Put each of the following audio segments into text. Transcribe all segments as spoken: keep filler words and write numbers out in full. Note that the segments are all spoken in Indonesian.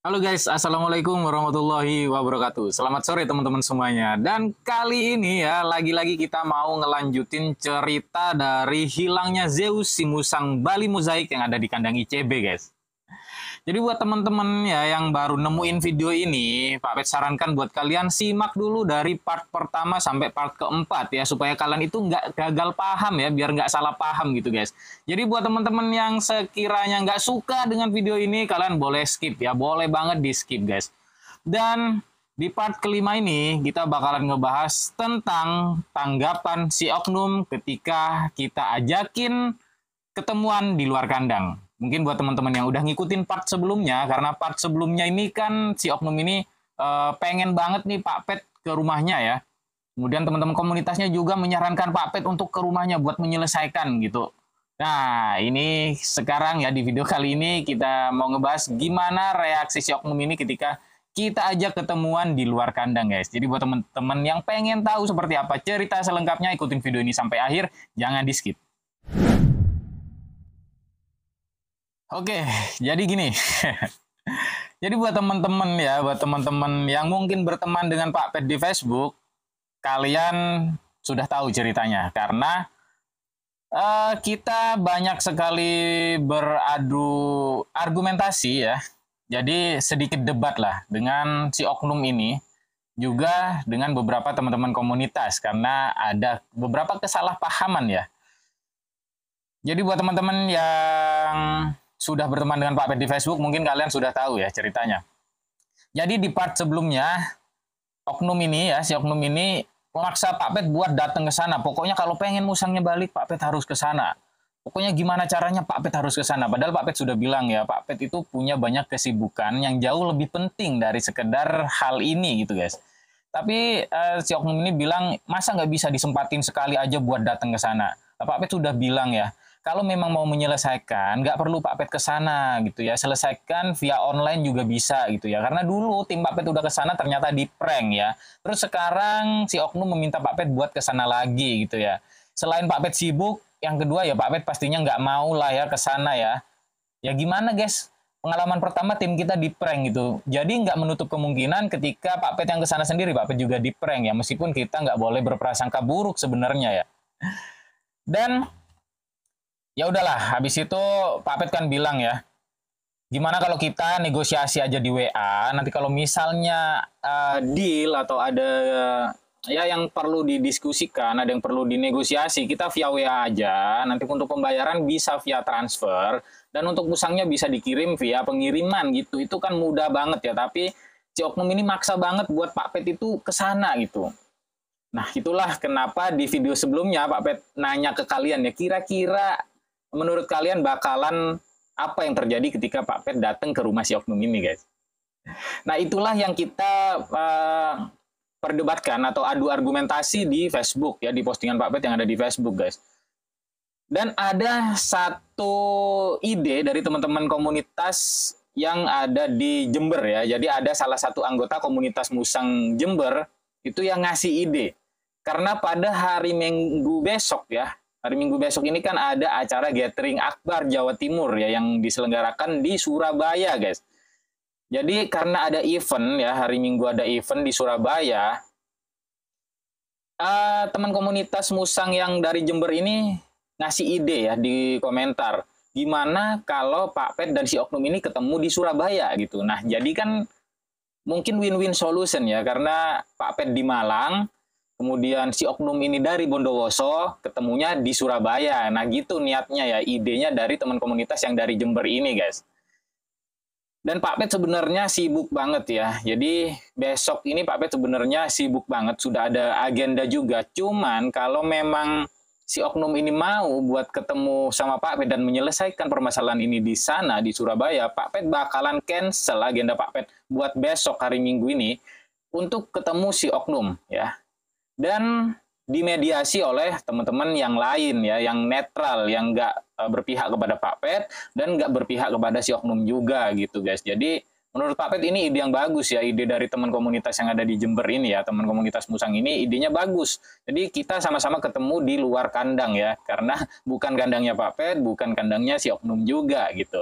Halo guys, Assalamualaikum warahmatullahi wabarakatuh. Selamat sore teman-teman semuanya. Dan kali ini ya, lagi-lagi kita mau ngelanjutin cerita dari hilangnya Zeus si musang Bali Mozaik yang ada di kandang I C B guys. Jadi buat teman-teman ya yang baru nemuin video ini, Pak Pet sarankan buat kalian simak dulu dari part pertama sampai part keempat ya, supaya kalian itu nggak gagal paham ya, biar nggak salah paham gitu guys. Jadi buat teman-teman yang sekiranya nggak suka dengan video ini, kalian boleh skip ya, boleh banget di skip guys. Dan di part kelima ini kita bakalan ngebahas tentang tanggapan si oknum ketika kita ajakin ketemuan di luar kandang. Mungkin buat teman-teman yang udah ngikutin part sebelumnya, karena part sebelumnya ini kan si oknum ini uh, pengen banget nih Pak Pet ke rumahnya ya. Kemudian teman-teman komunitasnya juga menyarankan Pak Pet untuk ke rumahnya buat menyelesaikan gitu. Nah, ini sekarang ya di video kali ini kita mau ngebahas gimana reaksi si oknum ini ketika kita ajak ketemuan di luar kandang guys. Jadi buat teman-teman yang pengen tahu seperti apa cerita selengkapnya, ikutin video ini sampai akhir, jangan di skip. Oke, jadi gini. Jadi buat teman-teman ya, buat teman-teman yang mungkin berteman dengan Pak Pet di Facebook, kalian sudah tahu ceritanya. Karena uh, kita banyak sekali beradu argumentasi ya. Jadi sedikit debat lah dengan si oknum ini. Juga dengan beberapa teman-teman komunitas. Karena ada beberapa kesalahpahaman ya. Jadi buat teman-teman yang sudah berteman dengan Pak Pet di Facebook, mungkin kalian sudah tahu ya ceritanya. Jadi di part sebelumnya, oknum ini ya, si oknum ini memaksa Pak Pet buat datang ke sana. Pokoknya kalau pengen musangnya balik, Pak Pet harus ke sana. Pokoknya gimana caranya Pak Pet harus ke sana. Padahal Pak Pet sudah bilang ya, Pak Pet itu punya banyak kesibukan yang jauh lebih penting dari sekedar hal ini gitu guys. Tapi uh, si oknum ini bilang, masa nggak bisa disempatin sekali aja buat datang ke sana. Pak Pet sudah bilang ya, kalau memang mau menyelesaikan, nggak perlu Pak Pet ke sana gitu ya. Selesaikan via online juga bisa gitu ya. Karena dulu tim Pak Pet udah ke sana ternyata di prank ya. Terus sekarang si oknum meminta Pak Pet buat ke sana lagi gitu ya. Selain Pak Pet sibuk, yang kedua ya Pak Pet pastinya nggak mau lah ya ke sana ya. Ya gimana guys? Pengalaman pertama tim kita di prank gitu. Jadi nggak menutup kemungkinan ketika Pak Pet yang ke sana sendiri, Pak Pet juga di prank ya. Meskipun kita nggak boleh berprasangka buruk sebenarnya ya. Dan ya udahlah, habis itu Pak Pet kan bilang ya, gimana kalau kita negosiasi aja di W A, nanti kalau misalnya uh, deal atau ada uh, ya yang perlu didiskusikan, ada yang perlu dinegosiasi, kita via W A aja, nanti untuk pembayaran bisa via transfer, dan untuk musangnya bisa dikirim via pengiriman gitu, itu kan mudah banget ya, tapi si oknum ini maksa banget buat Pak Pet itu ke sana gitu. Nah itulah kenapa di video sebelumnya Pak Pet nanya ke kalian ya, kira-kira menurut kalian bakalan apa yang terjadi ketika Pak Pet datang ke rumah si oknum ini guys. Nah itulah yang kita uh, perdebatkan atau adu argumentasi di Facebook ya, di postingan Pak Pet yang ada di Facebook guys. Dan ada satu ide dari teman-teman komunitas yang ada di Jember ya. Jadi ada salah satu anggota komunitas musang Jember itu yang ngasih ide. Karena pada hari Minggu besok ya, hari Minggu besok ini kan ada acara gathering Akbar Jawa Timur ya yang diselenggarakan di Surabaya guys. Jadi karena ada event ya, hari Minggu ada event di Surabaya, uh, teman komunitas musang yang dari Jember ini ngasih ide ya di komentar, gimana kalau Pak Pet dan si oknum ini ketemu di Surabaya gitu. Nah jadi kan mungkin win-win solution ya, karena Pak Pet di Malang, kemudian si oknum ini dari Bondowoso, ketemunya di Surabaya. Nah gitu niatnya ya, idenya dari teman komunitas yang dari Jember ini guys. Dan Pak Pet sebenarnya sibuk banget ya. Jadi besok ini Pak Pet sebenarnya sibuk banget, sudah ada agenda juga. Cuman kalau memang si oknum ini mau buat ketemu sama Pak Pet dan menyelesaikan permasalahan ini di sana, di Surabaya, Pak Pet bakalan cancel agenda Pak Pet buat besok hari Minggu ini untuk ketemu si oknum ya. Dan dimediasi oleh teman-teman yang lain ya, yang netral, yang nggak uh, berpihak kepada Pak Pet dan nggak berpihak kepada si oknum juga gitu guys. Jadi menurut Pak Pet ini ide yang bagus ya, ide dari teman komunitas yang ada di Jember ini ya, teman komunitas musang ini idenya bagus. Jadi kita sama-sama ketemu di luar kandang ya, karena bukan kandangnya Pak Pet, bukan kandangnya si oknum juga gitu.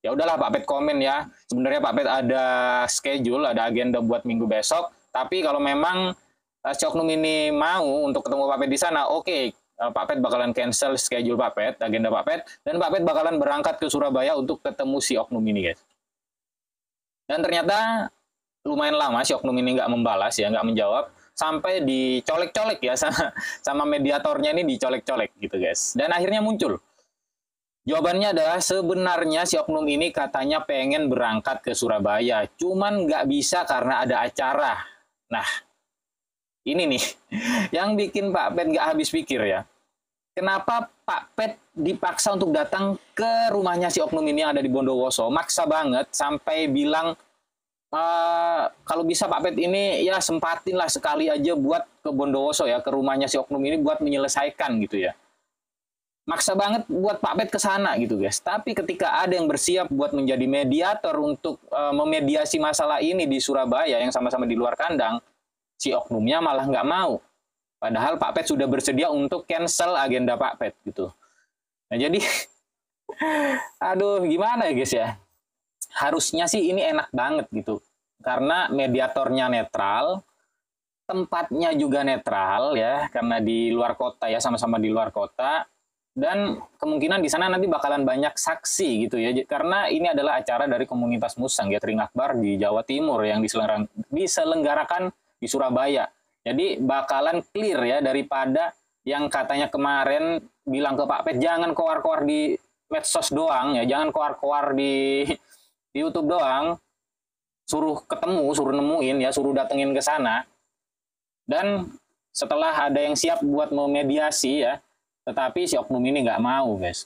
Ya udahlah Pak Pet komen ya. Sebenarnya Pak Pet ada schedule, ada agenda buat minggu besok. Tapi kalau memang uh, si oknum ini mau untuk ketemu Pak Pet di sana, oke, okay, uh, Pak Pet bakalan cancel schedule Pak Pet, agenda Pak Pet, dan Pak Pet bakalan berangkat ke Surabaya untuk ketemu si oknum ini, guys. Dan ternyata lumayan lama si oknum ini nggak membalas ya, nggak menjawab, sampai dicolek-colek ya sama, sama mediatornya ini dicolek-colek gitu, guys. Dan akhirnya muncul. Jawabannya adalah sebenarnya si oknum ini katanya pengen berangkat ke Surabaya, cuman nggak bisa karena ada acara. Nah, ini nih yang bikin Pak Pet nggak habis pikir ya. Kenapa Pak Pet dipaksa untuk datang ke rumahnya si oknum ini yang ada di Bondowoso? Maksa banget sampai bilang, e, kalau bisa Pak Pet ini ya sempatin lah sekali aja buat ke Bondowoso ya, ke rumahnya si oknum ini buat menyelesaikan gitu ya. Maksa banget buat Pak Pet ke sana gitu, guys. Tapi ketika ada yang bersiap buat menjadi mediator untuk uh, memediasi masalah ini di Surabaya yang sama-sama di luar kandang, si oknumnya malah nggak mau. Padahal Pak Pet sudah bersedia untuk cancel agenda Pak Pet gitu. Nah jadi, aduh gimana ya guys ya. Harusnya sih ini enak banget gitu. Karena mediatornya netral, tempatnya juga netral ya, karena di luar kota ya, sama-sama di luar kota. Dan kemungkinan di sana nanti bakalan banyak saksi gitu ya, karena ini adalah acara dari komunitas Musang Gathering Akbar di Jawa Timur yang diselenggarakan di Surabaya. Jadi bakalan clear ya, daripada yang katanya kemarin bilang ke Pak Pet jangan koar-koar di medsos doang ya, jangan koar-koar di, di YouTube doang, suruh ketemu, suruh nemuin ya, suruh datengin ke sana. Dan setelah ada yang siap buat memediasi ya, tetapi si oknum ini nggak mau, guys.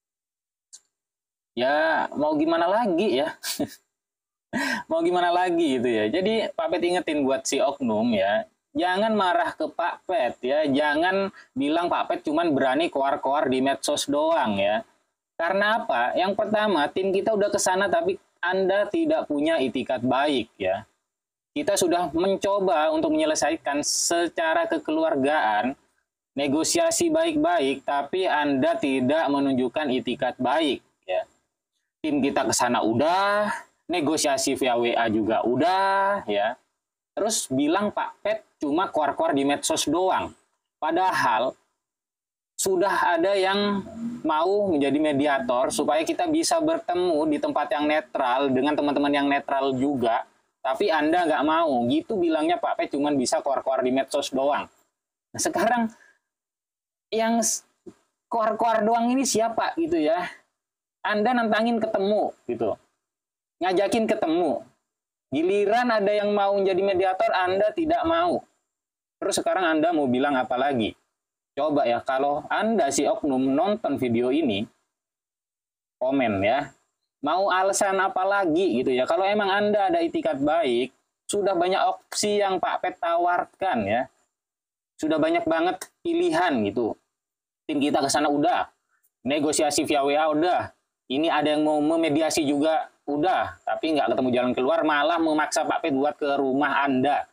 Ya, mau gimana lagi ya? Mau gimana lagi gitu ya. Jadi Pak Pet ingetin buat si oknum ya, jangan marah ke Pak Pet ya, jangan bilang Pak Pet cuman berani koar-koar di medsos doang ya. Karena apa? Yang pertama, tim kita udah ke sana tapi Anda tidak punya itikat baik ya. Kita sudah mencoba untuk menyelesaikan secara kekeluargaan, negosiasi baik-baik, tapi Anda tidak menunjukkan itikat baik. Ya. Tim kita ke sana udah, negosiasi via W A juga udah, ya. Terus bilang Pak Pet cuma koar-koar di medsos doang. Padahal sudah ada yang mau menjadi mediator supaya kita bisa bertemu di tempat yang netral dengan teman-teman yang netral juga. Tapi Anda nggak mau, gitu bilangnya Pak Pet cuma bisa koar-koar di medsos doang. Nah sekarang yang koar-koar doang ini siapa gitu ya? Anda nantangin ketemu gitu, ngajakin ketemu. Giliran ada yang mau menjadi mediator, Anda tidak mau. Terus sekarang Anda mau bilang apa lagi? Coba ya, kalau Anda si oknum nonton video ini, komen ya. Mau alasan apa lagi gitu ya? Kalau emang Anda ada itikat baik, sudah banyak opsi yang Pak Pet tawarkan ya. Sudah banyak banget pilihan gitu. Tim kita ke sana udah. Negosiasi via W A udah. Ini ada yang mau memediasi juga udah. Tapi nggak ketemu jalan keluar, malah memaksa Pak Pet buat ke rumah Anda.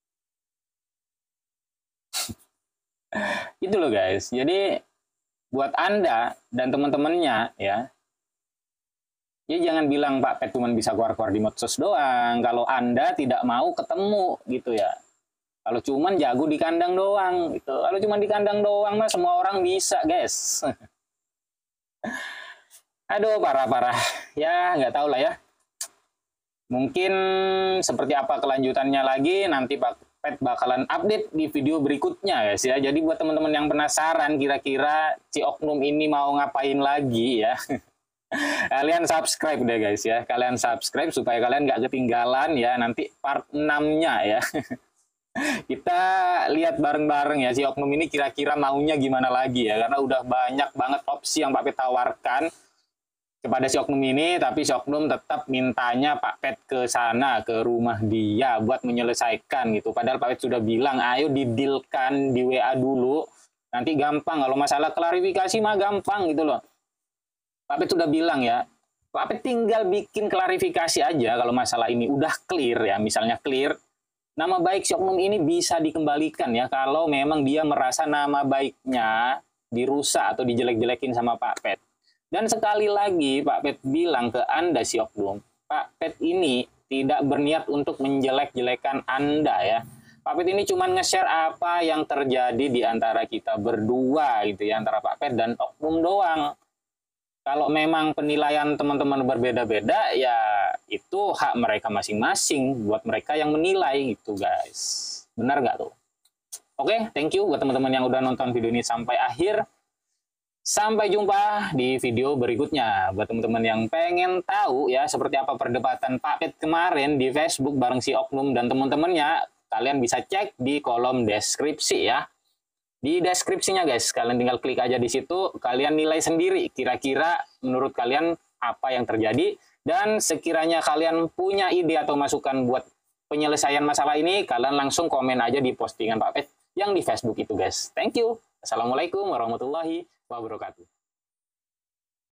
Gitu loh guys. Jadi buat Anda dan teman-temannya ya, ya jangan bilang Pak Pet cuma bisa keluar-keluar di medsos doang. Kalau Anda tidak mau ketemu gitu ya. Kalau cuman jago di kandang doang gitu. Kalau cuma di kandang doang mah semua orang bisa, guys. Aduh, parah-parah. Ya, nggak tahu lah ya. Mungkin seperti apa kelanjutannya lagi, nanti Pak Pet bakalan update di video berikutnya, guys ya. Jadi buat teman-teman yang penasaran kira-kira si oknum ini mau ngapain lagi ya. Kalian subscribe deh guys ya. Kalian subscribe supaya kalian nggak ketinggalan ya nanti part enam-nya ya. Kita lihat bareng-bareng ya si oknum ini kira-kira maunya gimana lagi ya, karena udah banyak banget opsi yang Pak Pet tawarkan kepada si oknum ini, tapi si oknum tetap mintanya Pak Pet ke sana, ke rumah dia buat menyelesaikan gitu. Padahal Pak Pet sudah bilang ayo didilkan di W A dulu, nanti gampang, kalau masalah klarifikasi mah gampang gitu loh. Pak Pet sudah bilang ya, Pak Pet tinggal bikin klarifikasi aja kalau masalah ini udah clear ya, misalnya clear, nama baik si oknum ini bisa dikembalikan ya kalau memang dia merasa nama baiknya dirusak atau dijelek-jelekin sama Pak Pet. Dan sekali lagi Pak Pet bilang ke Anda si oknum, Pak Pet ini tidak berniat untuk menjelek-jelekan Anda ya. Pak Pet ini cuma nge-share apa yang terjadi di antara kita berdua gitu ya, antara Pak Pet dan oknum doang. Kalau memang penilaian teman-teman berbeda-beda, ya itu hak mereka masing-masing buat mereka yang menilai gitu guys. Benar nggak tuh? Oke, thank you buat teman-teman yang udah nonton video ini sampai akhir. Sampai jumpa di video berikutnya. Buat teman-teman yang pengen tahu ya seperti apa perdebatan Pak Pet kemarin di Facebook bareng si oknum dan teman-temannya, kalian bisa cek di kolom deskripsi ya. Di deskripsinya guys, kalian tinggal klik aja di situ, kalian nilai sendiri kira-kira menurut kalian apa yang terjadi, dan sekiranya kalian punya ide atau masukan buat penyelesaian masalah ini, kalian langsung komen aja di postingan Pak Pet yang di Facebook itu guys. Thank you. Assalamualaikum warahmatullahi wabarakatuh.